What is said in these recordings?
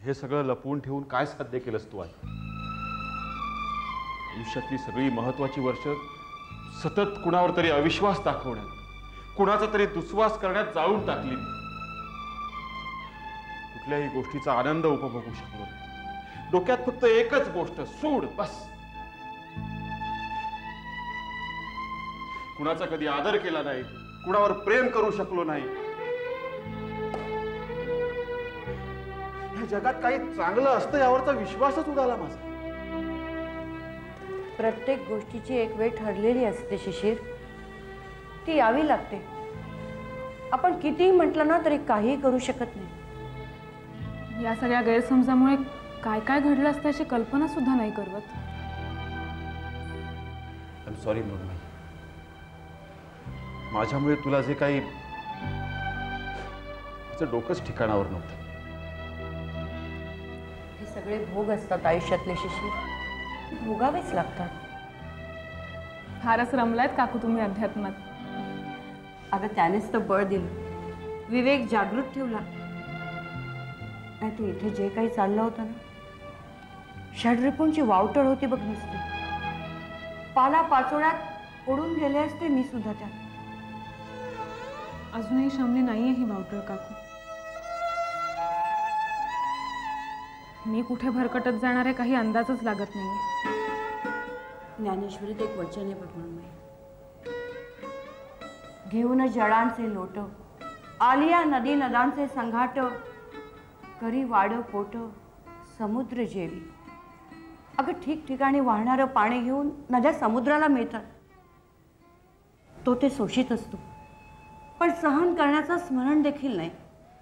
हे सगळं लपवून ठेवून काय साध्य केलंस तू आई? आयुष्यातली सगळी महत्वाची वर्ष सतत कुणावर तरी अविश्वास दाखवण्यात, कुणाचा तरी दुस्वास करण्यात जाळून टाकली. कुठल्याही गोष्टीचा आनंद उपभोगू शकलो नाही. डोक्यात फक्त एकच गोष्ट, सूड, बस. कुणाचा कधी आदर केला नाही, कुणावर प्रेम करू शकलो नाही. या जगात काही चांगलं असतं यावरचा विश्वासच उडाला माझा. प्रत्येक गोष्टीची एक वेळ ठरलेली असते शिशिर, ती यावी लागते. आपण कितीही म्हटलं ना तरी काही करू शकत नाही. या सगळ्या गैरसमजामुळे काय काय घडलं असतं याची कल्पना सुद्धा नाही करवत. I am sorry Mrunmayi. माझ्यामुळे तुला जे काही डोकंच ठिकाणावर नव्हतं. हे सगळे भोग असतात आयुष्यातले शिशिर, भोगावेच लागतात. फारच रमलायत काकू तुम्ही अध्यात्मात. अगं त्यानेच तर बळ दिलं, विवेक जागृत ठेवला. नाही तर इथे जे काही चाललं होतं ना, षड्रिपूंची वावटळ होती बघ नुसती. पाला पाचोळ्यात उडून गेले असते मी सुद्धा त्यात. अजूनही शमली नाहीये ही वावटळ काकू. मी कुठे भरकटत जाणार आहे काही अंदाजच लागत नाही. ज्ञानेश्वरीत एक वचन आहे बघ मृण्मयी, घेऊन जळांचे लोट, आलिया नदी नदांचे संघाट, करी वाड पोट समुद्र जेवी. अगं ठिकठिकाणी वाहणारं पाणी घेऊन नद्या समुद्राला मिळतात. तो ते शोषित असतो, पण सहन करण्याचं स्मरण देखील नाही.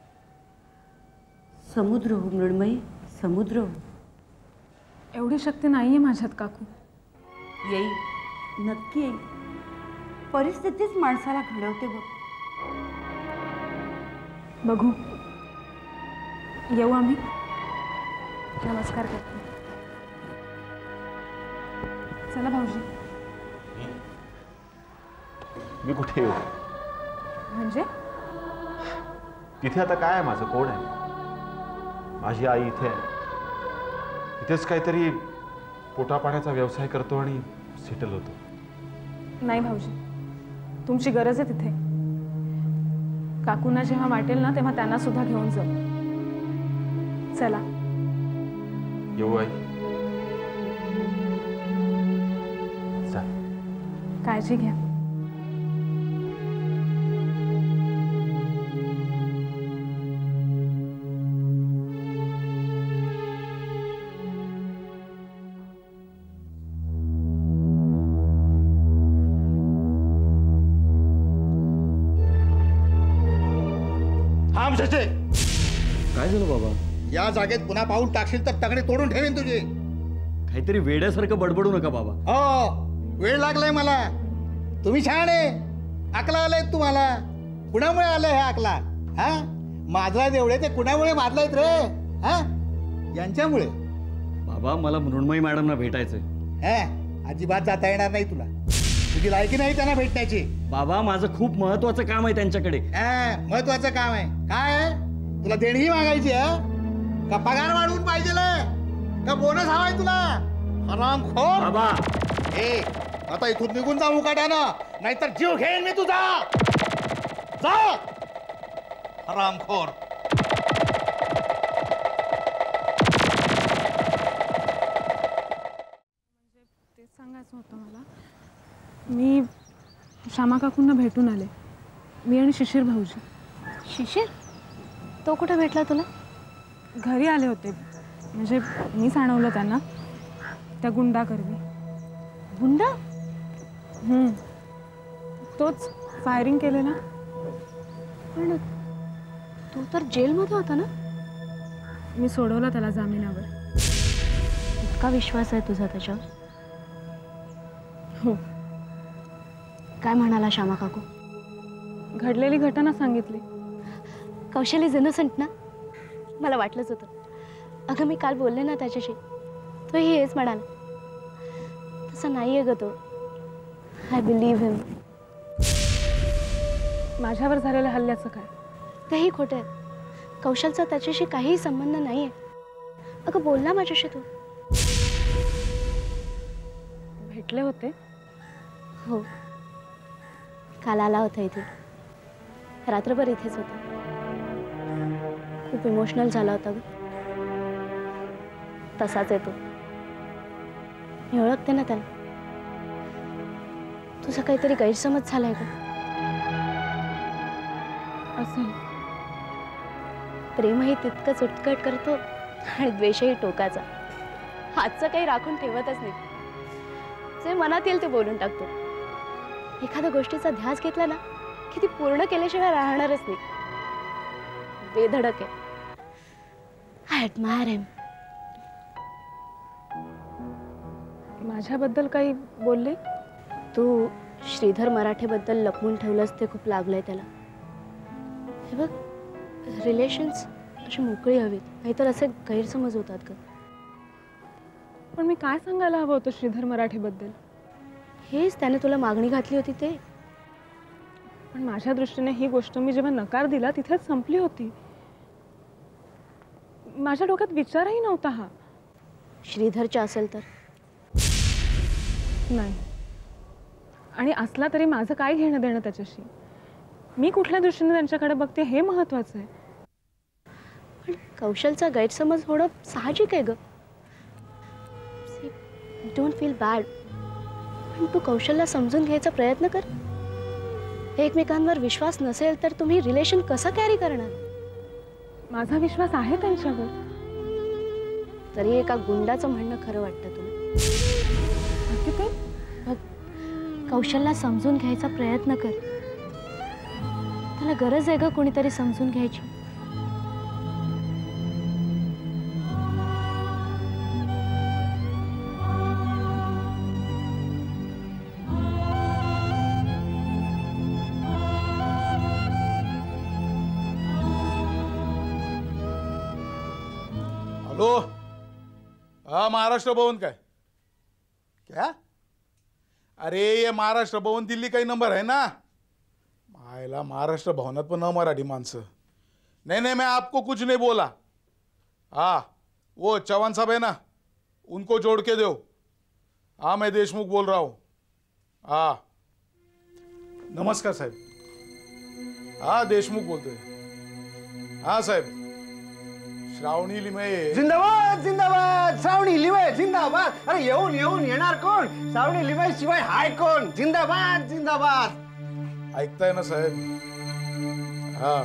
समुद्र हो मृण्मयी, समुद्र हो. एवढी शक्ती नाहीये माझ्यात काकू. येईल, नक्की येईल. परिस्थितीच माणसाला घडवते बघ. बघू, येऊ आम्ही. नमस्कार करते. चला भाऊजी. मी कुठे येऊ? म्हणजे तिथे आता काय आहे माझं? कोण आहे? माझी आई इथे आहे. इथेच काहीतरी पोटापाण्याचा व्यवसाय करतो आणि सेटल होतो. नाही भाऊजी, तुमची गरज आहे तिथे. काकूंना जेव्हा वाटेल ना तेव्हा त्यांना सुद्धा घेऊन जाऊ. चला येऊ आई. काळजी घ्या. काय झालं बाबा? या जागेत पुन्हा पाऊल टाकशील तर तगडे तोडून ठेवेन तुझे. काहीतरी वेड्यासारखं बडबडू नका बाबा. हो, वेळ लागलाय मला. तुम्ही छान आहे, अकला आलाय तुम्हाला. कुणामुळे आलंय हे अकला? हा, माजला जेवढे ते कुणामुळे माजलायत रे? हा, यांच्यामुळे. बाबा मला मृण्मयी मॅडमना भेटायचंय. हा, अजिबात जाता येणार नाही तुला. तुझी लायकी नाही त्यांना भेटण्याची. बाबा माझं खूप महत्वाचं काम आहे त्यांच्याकडे. महत्वाचं काम आहे? काय आहे? तुला देणगी मागायची आहे का? पगार वाढवून पाहिजे का? बोनस हवाय तुला? हरामखोर बाबा. ए, आता इथून निघून जा मुकाट्यानं, नाहीतर जीव घेईन मी तुझा. जा हरामखोर. तेच सांगायचं होतं मला. मी श्यामा काकूंना भेटून आले. मी आणि शिशिर भाऊजी. शिशिर? तो कुठे भेटला तुला? घरी आले होते, म्हणजे मीच आणवलं त्यांना त्या गुंडाकरवी. गुंडा? तोच फायरिंग केलेला. पण तो तर जेलमध्ये होता ना? मी सोडवला त्याला जामिनावर. इतका विश्वास आहे तुझा त्याच्यावर? हो. काय म्हणाला श्यामा काकू? घडलेली घटना सांगितली. कौशल इज इनोसेंट ना? मला वाटलंच होतं. अगं मी काल बोलले ना त्याच्याशी, तोही हेच म्हणाला. तसं नाही आहे ग तो. I believe him. माझ्यावर झालेल्या हल्ल्याचं काय? तेही खोटं आहे. कौशलचा त्याच्याशी काहीही संबंध नाही आहे. अगं बोल ना माझ्याशी तू. भेटले होते? हो, काल आला होता इथे. रात्रभर इथेच होता. खूप इमोशनल झाला होता ग. तसाच आहे तो. मी ओळखते ना त्याला. तुझा काहीतरी गैरसमज झालाय का? असेल. प्रेमही तितकंच उत्कट करतो आणि द्वेषही टोकाचा. हातचं काही राखून ठेवतच नाही. जे मनात येईल ते बोलून टाकतो. एखाद्या गोष्टीचा ध्यास घेतला ना की ती पूर्ण केल्याशिवाय राहणारच नाही. बेधडक आहे. I admire him. माझ्याबद्दल काही बोलले? तू श्रीधर मराठेबद्दल लपवून ठेवलंस ते खूप लागलंय त्याला. हे बघ, रिलेशन्स अशी मोकळी हवीत, नाहीतर असे गैरसमज होतात का? पण मी काय सांगायला हवं होतं श्रीधर मराठेबद्दल? हेच त्याने तुला मागणी घातली होती ते. पण माझ्या दृष्टीने ही गोष्ट मी जेव्हा नकार दिला तिथेच संपली होती. माझ्या डोक्यात विचारही नव्हता हा. श्रीधरच्या असेल तर? नाही. आणि असला तरी माझं काय घेणं देणं त्याच्याशी? मी कुठल्या दृष्टीने त्यांच्याकडे बघते हे महत्वाचं आहे. पण कौशलचा गैरसमज होणं साहजिक आहे ग. Don't feel bad. पण तू कौशलला समजून घ्यायचा प्रयत्न कर. एकमेकांवर विश्वास नसेल तर तुम्ही रिलेशन कसं कॅरी करणार? माझा विश्वास आहे त्यांच्यावर. तरी एका गुंडाचं म्हणणं खरं वाटतं तुला? बघ, कौशलला समजून घ्यायचा प्रयत्न कर. त्याला गरज आहे ग कोणीतरी समजून घ्यायची. हेलो, हाँ महाराष्ट्र भवन का है क्या? अरे ये महाराष्ट्र भवन दिल्ली का ही नंबर है ना? मायला महाराष्ट्र भवनात पण मराठी माणसं. नहीं नहीं मैं आपको कुछ नहीं बोला. हाँ वो चौहान साहब है ना, उनको जोड़ के दो. हाँ मैं देशमुख बोल रहा हूँ. हाँ नमस्कार साहब. हाँ देशमुख बोलतोय. हाँ साहेब, श्रावणी लिमये जिंदाबाद जिंदाबाद. श्रावणी लिमये जिंदाबाद. अरे येऊन येऊन येणार कोण? श्रावणी लिमये शिवाय हाय कोण? जिंदाबाद जिंदाबाद. ऐकताय ना साहेब? हा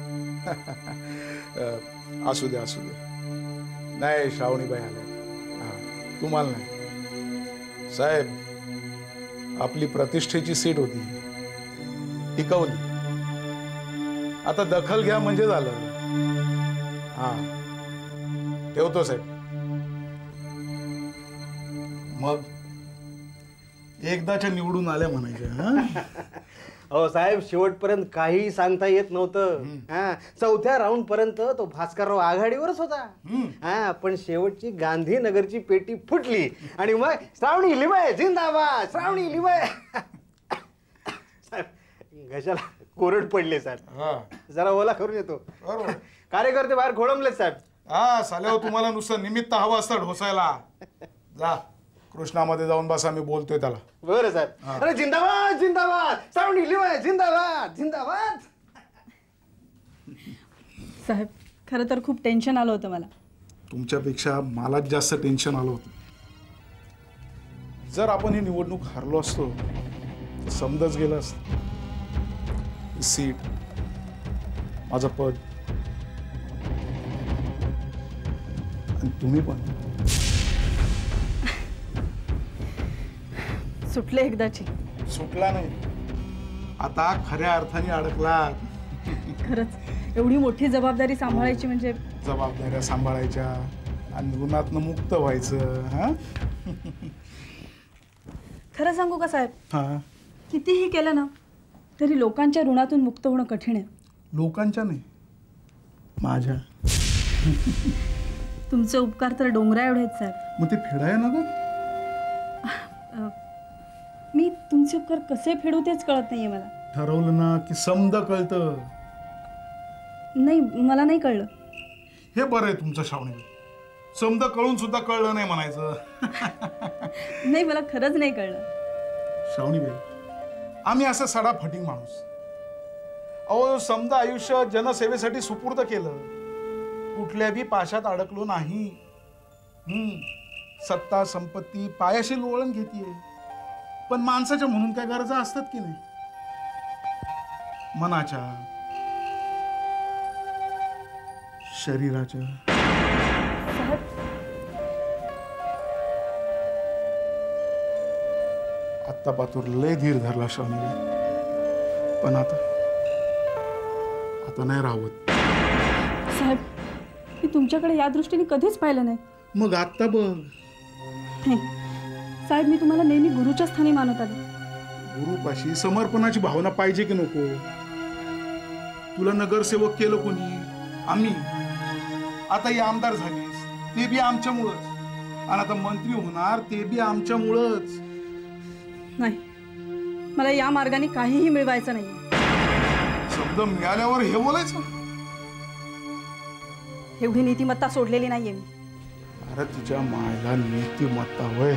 असू दे असू दे. नाही श्रावणीबाई आल्या. हा तुम्हाला नाही साहेब. आपली प्रतिष्ठेची सीट होती, टिकवली. आता दखल घ्या म्हणजे झालं. हा ठेवतो साहेब. मग एकदाच्या निवडून आल्या म्हणायचे. हो साहेब, शेवटपर्यंत काही सांगता येत नव्हतं. चौथ्या राऊंड पर्यंत तो भास्करराव आघाडीवरच होता. पण शेवटची गांधीनगरची पेटी फुटली आणि मग श्रावणी लिमये जिंदाबाद. श्रावणी लिमये. साहेब घशाला कोरड पडले साहेब. जरा ओला करून येतो. कार्यकर्ते बाहेर खोळंबलेत साहेब. हा साल्यावर तुम्हाला नुसतं निमित्त हवं असतं ढोसायला. जा कृष्णामध्ये जाऊन बसा, मी बोलतोय त्याला. बरं साहेब. अरे जिंदाबाद जिंदाबाद. श्रावणी लिमये जिंदाबाद जिंदाबाद. साहेब खरं तर खूप टेन्शन आलं होतं मला. तुमच्यापेक्षा मलाच जास्त टेन्शन आलं होतं. जर आपण ही निवडणूक हारलो असतो तर समजच गेलं असतं. सीट, माझं पद, आणि तुम्ही पण. सुटले एकदाची. सुटला नाही, आता खऱ्या अर्थाने अडकला. खरंच एवढी मोठी जबाबदारी सांभाळायची म्हणजे. जबाबदाऱ्या सांभाळायच्या आणि ऋणातनं मुक्त व्हायचं. हा खरं सांगू का साहेब, हा कितीही केलं ना तरी लोकांच्या ऋणातून मुक्त होणं कठीण आहे. लोकांच्या नाही, माझ्या. तुमचे उपकार तर डोंगरा एवढे आहेत साहेब. मग ते फेडाय ना ग. मी तुमचे उपकार कसे फेडू तेच कळत नाहीये मला. ठरवलं ना की समद कळतं. नाही मला नाही कळलं. हे बरं आहे तुमचं श्रावणी. समजा कळून सुद्धा कळलं नाही म्हणायचं. नाही, मला खरंच नाही कळलं. श्रावणीबाई, आम्ही असं सडाफटिंग माणूस. अहो, समजा आयुष्य जनसेवेसाठी सुपूर्द केलं, कुठल्या बी पाशात अडकलो नाही. सत्ता संपत्ती पायाशी लोळण घेतीये, पण माणसाच्या म्हणून काय गरजा असतात की नाही? मनाच्या, शरीराच्या. आत्ता पातूर लय धीर धरला श्रावणीबाई, पण आता नाही राहत. साहेब, मी तुमच्याकडे या दृष्टीने कधीच पाहिलं नाही. मग आत्ता बघ. नाही साहेब, मी तुम्हाला नेहमी गुरुच्या स्थानी मानत आले. गुरुपाशी समर्पणाची भावना पाहिजे की नको? तुला नगरसेवक केलं कोणी? आम्ही. आता ही आमदार झालीस ते बी आमच्यामुळंच, आणि आता मंत्री होणार ते बी आमच्यामुळंच. नाही, मला या मार्गाने काहीही मिळवायचं नाही. शब्द मिळाल्यावर हे बोलायचं? एवढी नीतिमत्ता सोडलेली नाहीये मी. अरे तिच्या मायला नीतिमत्ता वय.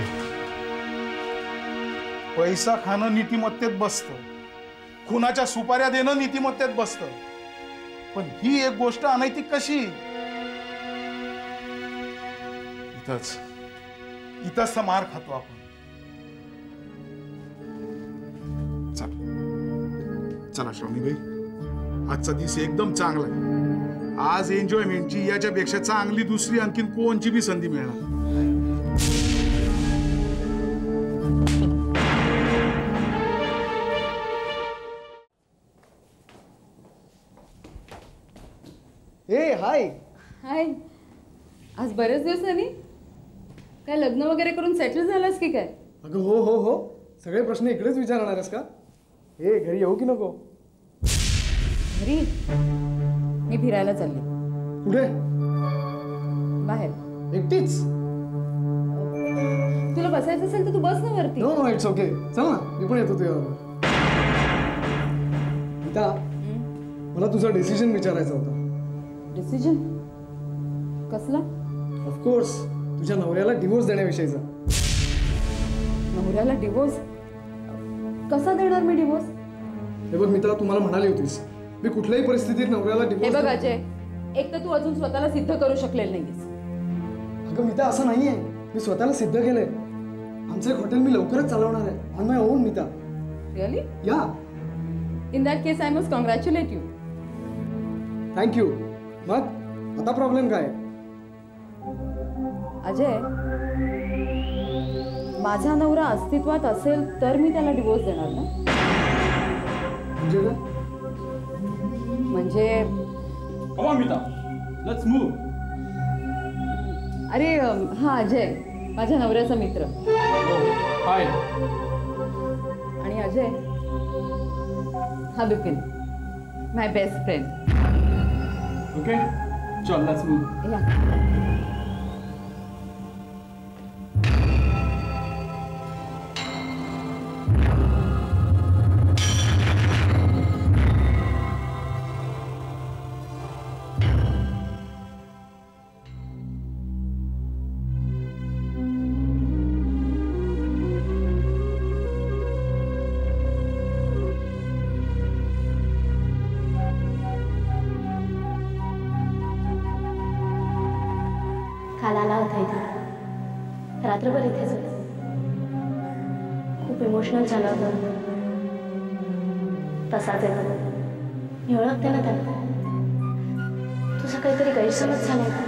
पैसा खाणं नीतिमत्तेत बसतं, खुनाच्या सुपाऱ्या देणं नीतिमत्तेत बसतं, पण ही एक गोष्ट अनैतिक कशी? इथंच मार खातो आपण. चला श्रावणीबाई, आजचा दिवस एकदम चांगला आहे. आज एन्जॉयमेंटची याच्यापेक्षा चांगली दुसरी आणखीन कोणची बी संधी मिळणार. हे हाय. हाय. आज बरेच दिवसांनी काय लग्न वगैरे करून सेटल झालास की काय? अगं हो हो हो, सगळे प्रश्न इकडेच विचारणार आहेस का? हे घरी येऊ की नको? घरी मी फिरायला चालले. कुठे? बाहेर. एकटीच? तुला बसायचं असेल तर तू बस ना वरती. No no, it's okay. चल ना, मी पण येतो तुझ्याबरोबर. गीता, मला तुझा डिसिजन विचारायचा होता. डिसिजन? कसला? ऑफकोर्स तुझ्या नवऱ्याला डिवोर्स देण्याविषयीचा. नवऱ्याला डिवोर्स? कसा देणार मी डिवोर्स? हे बघ मित्रा, तू मला म्हणाली होतीस मी कुठल्याही परिस्थितीत नवऱ्याला डिवोर्स. हे बघ अजय, एक तर तू अजून स्वतःला सिद्ध करू शकलेलं नाहीस. अगं मिता, असं नाहीये. मी स्वतःला सिद्ध केलंय. आमचं एक हॉटेल मी लवकरच चालवणार आहे, on my own. Mita, really? Yeah. In that case I must congratulate you. Thank you. मग आता प्रॉब्लेम काय? अजय, माझा नवरा अस्तित्वात असेल तर मी त्याला डिवोर्स देणार ना. म्हणजे काय? म्हणजे अरे हा अजय, माझ्या नवऱ्याचा मित्र. हाय. आणि अजय हा Bipin, my best friend. Okay, चल लेट्स मूव. या. काल आला होता इथे, रात्रभर इथेच होता. खूप इमोशनल झाला होता. तसाच येतो. मी ओळखते ना त्याला. तुझा काहीतरी गैरसमज झाला होता.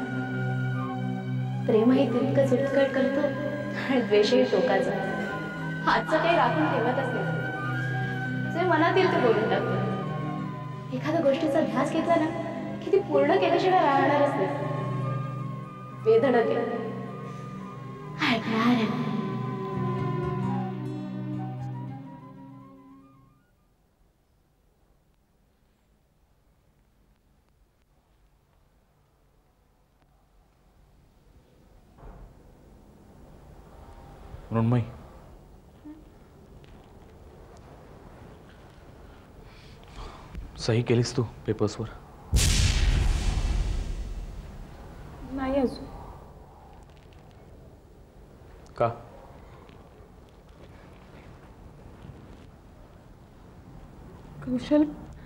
प्रेमही तितकंच उत्कट करतो आणि द्वेषही टोकाचा. आजचं काही राखून ठेवतच नाही. जे मनात येईल ते बोलून टाकतो. एखाद्या गोष्टीचा ध्यास घेतला ना की ती पूर्ण केल्याशिवाय राहणारच नाही. बेधडक आहे. ऐकणार आहे. मृण्मयी, सही केलीस तू पेपर्सवर? नाही अजून. का? कौशल,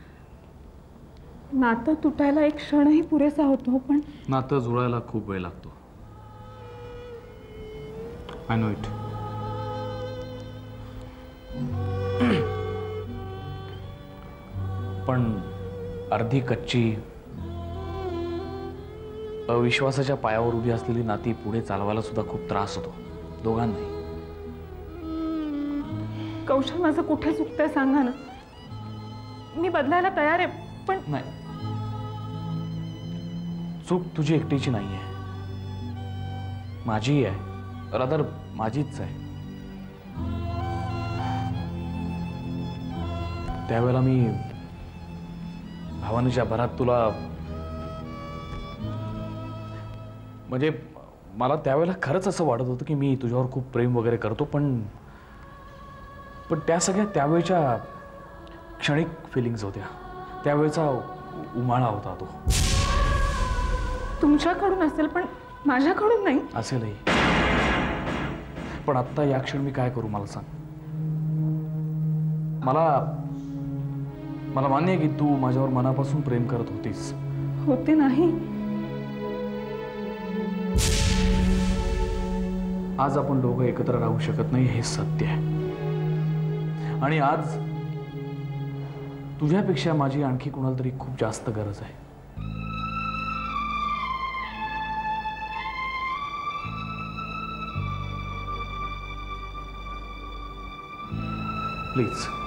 नातं तुटायला एक क्षणही पुरेसा होतो, पण नातं जुळायला खूप वेळ लागतो. I know it. पण अर्धी कच्ची अविश्वासाच्या पायावर उभी असलेली नाती पुढे चालवायला सुद्धा खूप त्रास होतो दोघांनाही. कौशल, माझं कुठे चुकतंय सांगा ना. मी बदलायला तयार आहे, पण नाही, चूक तुझी एकटीची नाही आहे, माझीही आहे. रादर माझीच आहे. त्यावेळेला मी भावनेच्या भरात तुला, म्हणजे मला त्यावेळेला खरंच असं वाटत होतं की मी तुझ्यावर खूप प्रेम वगैरे करतो, पण त्या सगळ्या त्यावेळच्या क्षणिक फिलिंग्स होत्या, त्यावेळेचा उमाळा होता तो. तुमच्याकडून असेल, पण माझ्याकडून नाही. असेलही, पण आत्ता या क्षणी मी काय करू मला सांग. मला मान्य आहे की तू माझ्यावर मनापासून प्रेम करत होतीस. होते नाही. आज आपण दोघं एकत्र राहू शकत नाही हे सत्य आहे, आणि आज तुझ्यापेक्षा माझी आणखी कुणाला तरी खूप जास्त गरज आहे. प्लीज